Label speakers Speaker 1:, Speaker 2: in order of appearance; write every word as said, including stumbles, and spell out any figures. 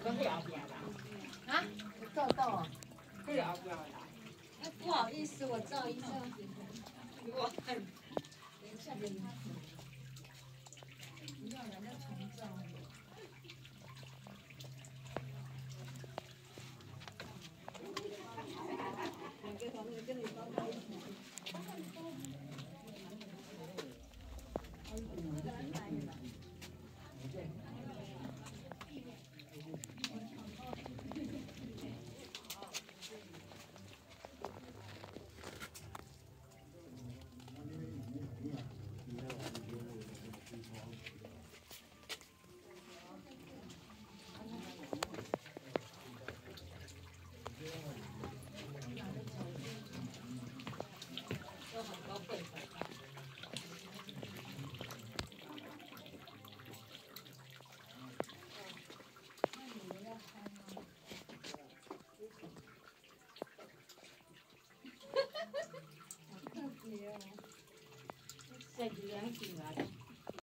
Speaker 1: 跟去后边啦。
Speaker 2: 啊，有痘痘哦。
Speaker 1: 去后边啦。
Speaker 2: 哎，不好意思，我照一照。
Speaker 1: 我看。
Speaker 2: 等一下，等一下。不要人家重照。两个房子跟你包在一起。有很多贵粉。那你们要拍吗？好特别哦！这几两斤啊！